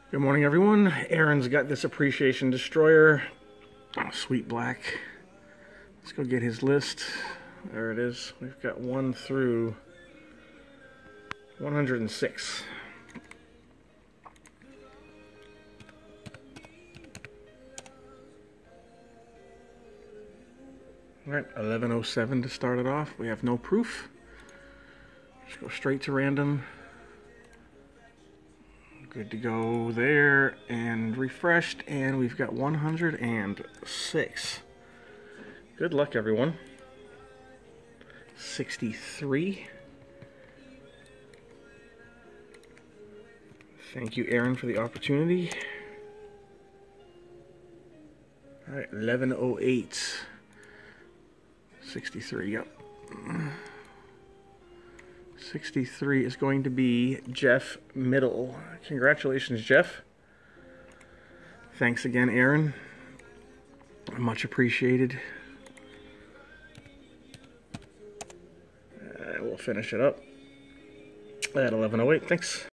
Good morning, everyone. Aaron's got this Appreciation Destroyer. Oh, sweet black. Let's go get his list. There it is. We've got 1 through 106. All right, 1107 to start it off. We have no proof. Just go straight to random. Good to go there, and refreshed, and we've got 106. Good luck, everyone. 63. Thank you, Aaron, for the opportunity. All right, 1108. 63, yep. 63 is going to be Jeff Middle. Congratulations, Jeff. Thanks again, Aaron. Much appreciated. We'll finish it up at 1108. Thanks.